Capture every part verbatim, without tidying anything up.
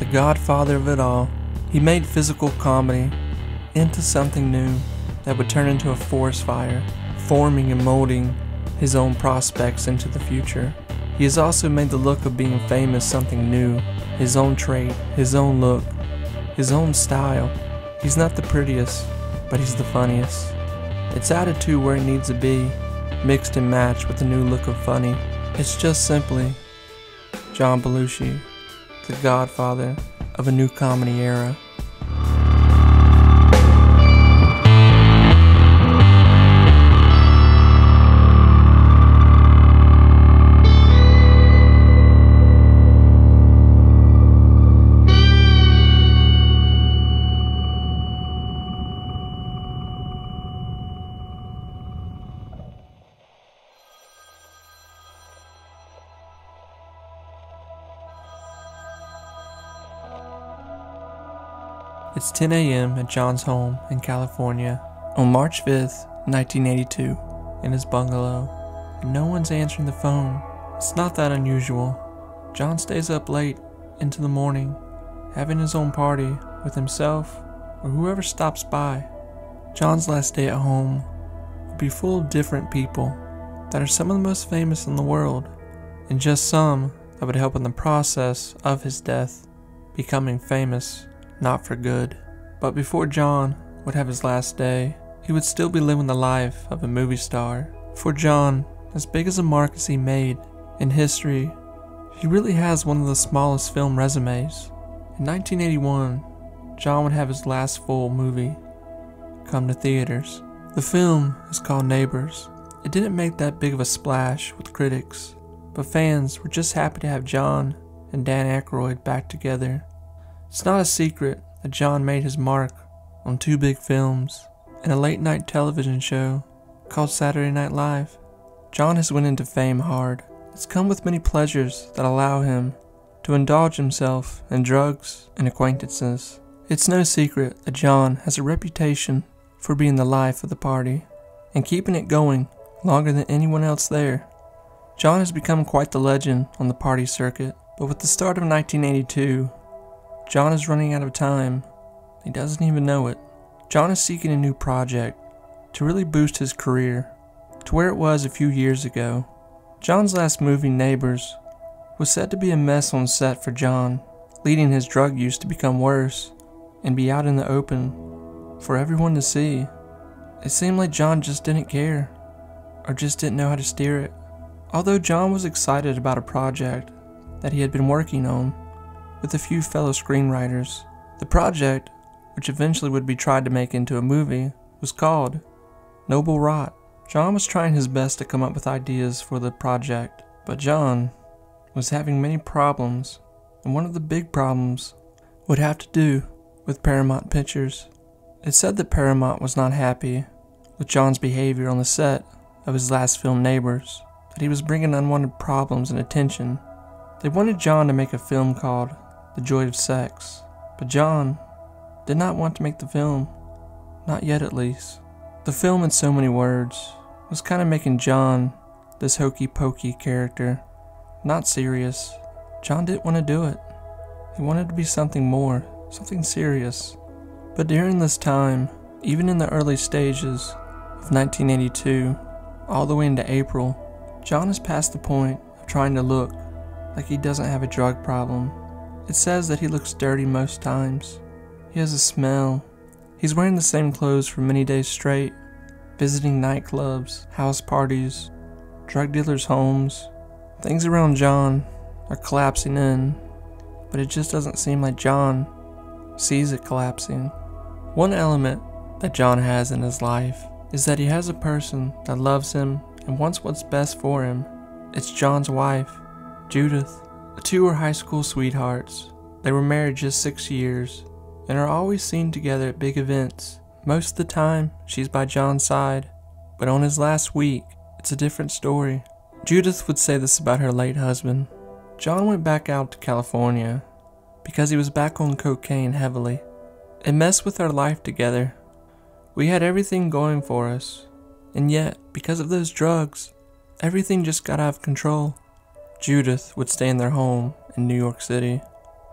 godfather of it all, he made physical comedy into something new that would turn into a forest fire, forming and molding his own prospects into the future. He has also made the look of being famous something new, his own trait, his own look, his own style. He's not the prettiest, but he's the funniest. It's attitude where it needs to be, mixed and matched with a new look of funny. It's just simply John Belushi, the godfather of a new comedy era. It's ten A M at John's home in California on March fifth, nineteen eighty-two, in his bungalow, and no one's answering the phone. It's not that unusual. John stays up late into the morning, having his own party with himself or whoever stops by. John's last day at home will be full of different people that are some of the most famous in the world, and just some that would help in the process of his death, becoming famous. Not for good. But before John would have his last day, he would still be living the life of a movie star. For John, as big as a mark as he made in history, he really has one of the smallest film resumes. In nineteen eighty-one, John would have his last full movie come to theaters. The film is called Neighbors. It didn't make that big of a splash with critics, but fans were just happy to have John and Dan Aykroyd back together. It's not a secret that John made his mark on two big films and a late-night television show called Saturday Night Live. John has went into fame hard. It's come with many pleasures that allow him to indulge himself in drugs and acquaintances. It's no secret that John has a reputation for being the life of the party and keeping it going longer than anyone else there. John has become quite the legend on the party circuit, but with the start of nineteen eighty-two, John is running out of time. He doesn't even know it. John is seeking a new project to really boost his career to where it was a few years ago. John's last movie, Neighbors, was said to be a mess on set for John, leading his drug use to become worse and be out in the open for everyone to see. It seemed like John just didn't care, or just didn't know how to steer it. Although John was excited about a project that he had been working on with a few fellow screenwriters, the project, which eventually would be tried to make into a movie, was called Noble Rot. John was trying his best to come up with ideas for the project, but John was having many problems, and one of the big problems would have to do with Paramount Pictures. It said that Paramount was not happy with John's behavior on the set of his last film, Neighbors, that he was bringing unwanted problems and attention. They wanted John to make a film called The Joy of Sex, but John did not want to make the film, not yet at least. The film, in so many words, was kind of making John this hokey-pokey character, not serious. John didn't want to do it. He wanted to be something more, something serious. But during this time, even in the early stages of nineteen eighty-two, all the way into April, John is past the point of trying to look like he doesn't have a drug problem. It says that he looks dirty most times. He has a smell. He's wearing the same clothes for many days straight, visiting nightclubs, house parties, drug dealers' homes. Things around John are collapsing in, but it just doesn't seem like John sees it collapsing. One element that John has in his life is that he has a person that loves him and wants what's best for him. It's John's wife, Judith. The two were high school sweethearts. They were married just six years and are always seen together at big events. Most of the time, she's by John's side, but on his last week, it's a different story. Judith would say this about her late husband. John went back out to California because he was back on cocaine heavily. It messed with our life together. We had everything going for us, and yet, because of those drugs, everything just got out of control. Judith would stay in their home in New York City.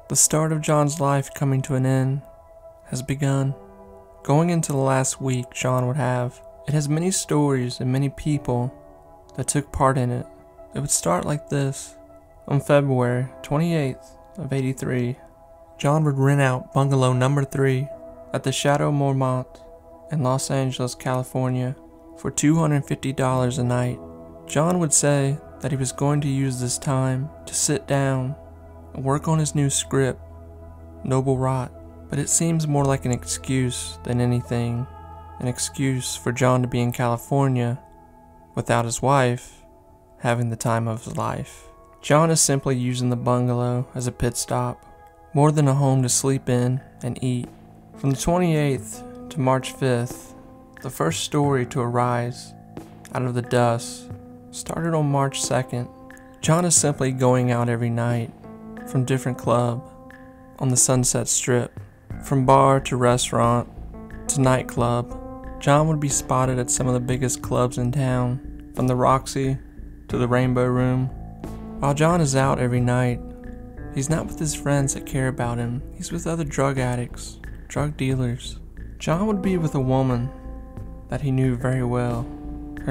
The start of John's life coming to an end has begun. Going into the last week John would have, it has many stories and many people that took part in it. It would start like this. On February twenty-eighth of eighty-three, John would rent out Bungalow number three at the Chateau Marmont in Los Angeles, California for two hundred fifty dollars a night. John would say that he was going to use this time to sit down and work on his new script, Noble Rot, but it seems more like an excuse than anything, an excuse for John to be in California without his wife having the time of his life. John is simply using the bungalow as a pit stop, more than a home to sleep in and eat. From the twenty-eighth to March fifth, the first story to arise out of the dust started on March second. John is simply going out every night from different club on the Sunset Strip. From bar to restaurant to nightclub, John would be spotted at some of the biggest clubs in town, from the Roxy to the Rainbow Room. While John is out every night, he's not with his friends that care about him. He's with other drug addicts, drug dealers. John would be with a woman that he knew very well. Her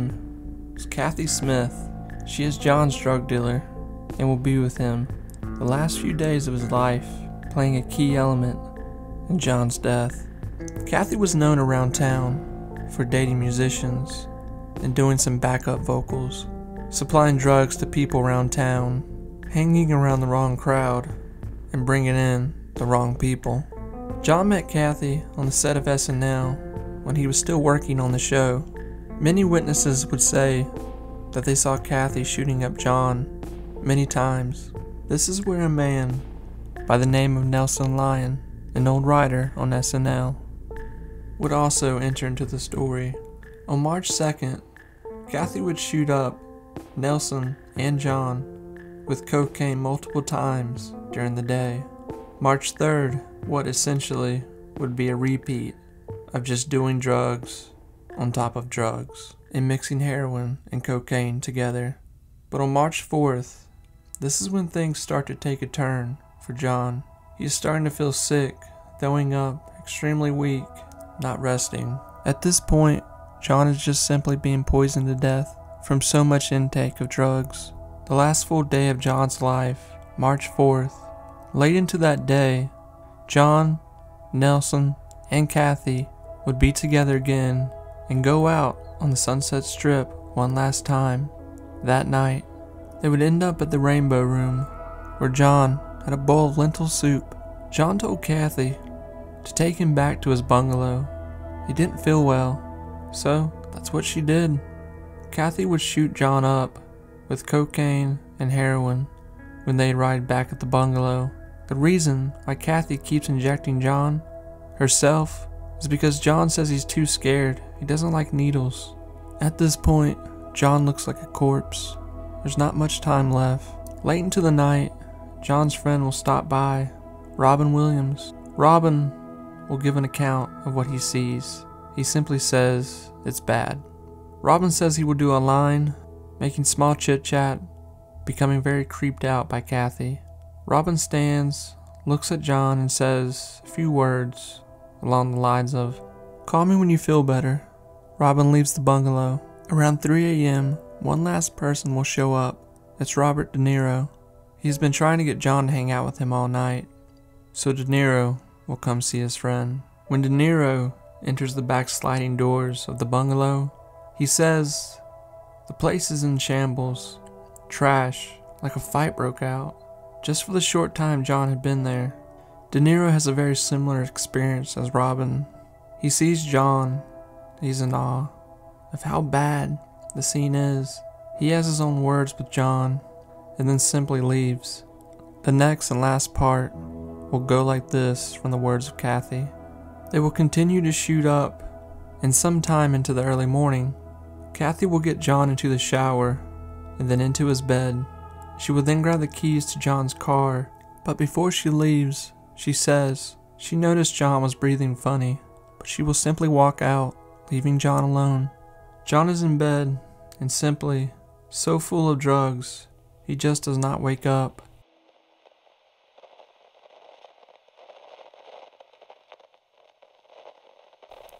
name was Kathy Smith. She is John's drug dealer and will be with him the last few days of his life, playing a key element in John's death. Kathy was known around town for dating musicians and doing some backup vocals, supplying drugs to people around town, hanging around the wrong crowd, and bringing in the wrong people. John met Kathy on the set of S N L when he was still working on the show. Many witnesses would say that they saw Kathy shooting up John many times. This is where a man by the name of Nelson Lyon, an old writer on S N L, would also enter into the story. On March second, Kathy would shoot up Nelson and John with cocaine multiple times during the day. March third, what essentially would be a repeat of just doing drugs on top of drugs and mixing heroin and cocaine together. But on March fourth, this is when things start to take a turn for John. He is starting to feel sick, throwing up, extremely weak, not resting. At this point, John is just simply being poisoned to death from so much intake of drugs. The last full day of John's life, March fourth. Late into that day, John, Nelson, and Kathy would be together again and go out on the Sunset Strip one last time. That night, they would end up at the Rainbow Room, where John had a bowl of lentil soup. John told Kathy to take him back to his bungalow. He didn't feel well, so that's what she did. Kathy would shoot John up with cocaine and heroin when they arrived back at the bungalow. The reason why Kathy keeps injecting John herself is because John says he's too scared. He doesn't like needles. At this point, John looks like a corpse. There's not much time left. Late into the night, John's friend will stop by, Robin Williams. Robin will give an account of what he sees. He simply says it's bad. Robin says he will do a line, making small chit-chat, becoming very creeped out by Kathy. Robin stands, looks at John, and says a few words along the lines of, "Call me when you feel better." Robin leaves the bungalow. Around three a m, one last person will show up. It's Robert De Niro. He's been trying to get John to hang out with him all night, so De Niro will come see his friend. When De Niro enters the back sliding doors of the bungalow, he says the place is in shambles, trash, like a fight broke out. Just for the short time John had been there, De Niro has a very similar experience as Robin. He sees John, he's in awe of how bad the scene is. He has his own words with John, and then simply leaves. The next and last part will go like this from the words of Kathy. They will continue to shoot up, and sometime into the early morning, Kathy will get John into the shower, and then into his bed. She will then grab the keys to John's car, but before she leaves, she says she noticed John was breathing funny, but she will simply walk out, leaving John alone. John is in bed, and simply so full of drugs, he just does not wake up.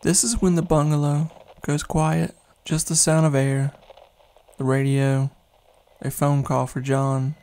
This is when the bungalow goes quiet. Just the sound of air, the radio, a phone call for John.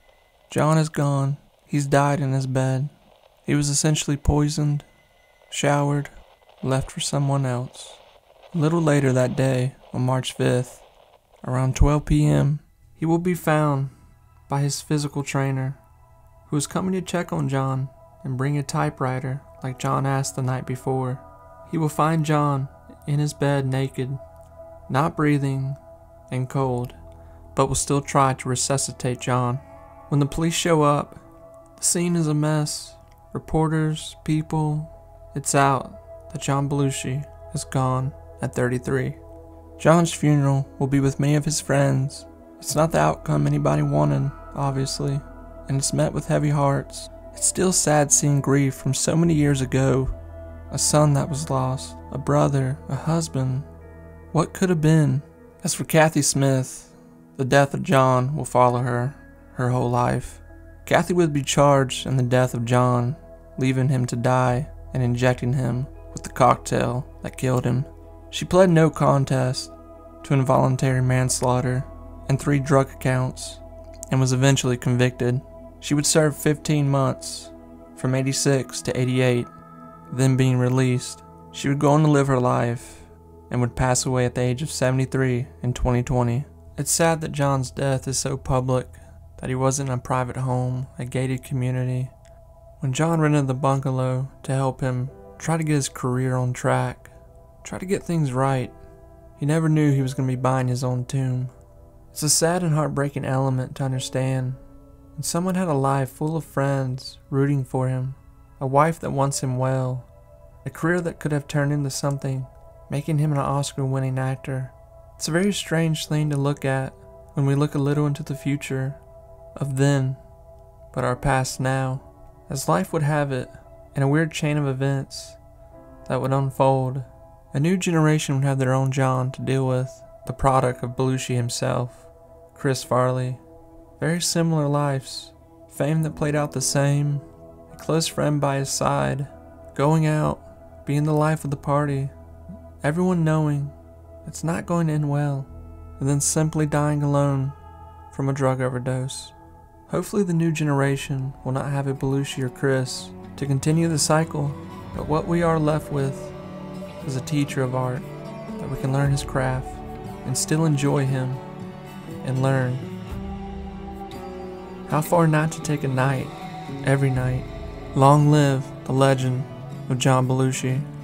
John is gone. He's died in his bed. He was essentially poisoned, showered, left for someone else. A little later that day, on March fifth, around twelve p.m., he will be found by his physical trainer, who is coming to check on John and bring a typewriter like John asked the night before. He will find John in his bed naked, not breathing, and cold, but will still try to resuscitate John. When the police show up, the scene is a mess. Reporters, people, it's out that John Belushi is gone at thirty-three. John's funeral will be with many of his friends. It's not the outcome anybody wanted, obviously, and it's met with heavy hearts. It's still sad seeing grief from so many years ago. A son that was lost, a brother, a husband. What could have been? As for Kathy Smith, the death of John will follow her, her whole life. Kathy would be charged in the death of John, leaving him to die and injecting him with the cocktail that killed him. She pled no contest to involuntary manslaughter and three drug counts and was eventually convicted. She would serve fifteen months, from eighty-six to eighty-eight, then being released. She would go on to live her life and would pass away at the age of seventy-three in twenty twenty. It's sad that John's death is so public, that he wasn't in a private home, a gated community. When John rented the bungalow to help him try to get his career on track, try to get things right, he never knew he was going to be buying his own tomb. It's a sad and heartbreaking element to understand. When someone had a life full of friends rooting for him, a wife that wants him well, a career that could have turned into something, making him an Oscar-winning actor. It's a very strange thing to look at when we look a little into the future of then, but our past now. As life would have it, in a weird chain of events that would unfold, a new generation would have their own John to deal with, the product of Belushi himself, Chris Farley. Very similar lives, fame that played out the same, a close friend by his side, going out, being the life of the party, everyone knowing it's not going to end well, and then simply dying alone from a drug overdose. Hopefully the new generation will not have a Belushi or Chris to continue the cycle, but what we are left with is a teacher of art, that we can learn his craft and still enjoy him and learn how far not to take a night every night. Long live the legend of John Belushi.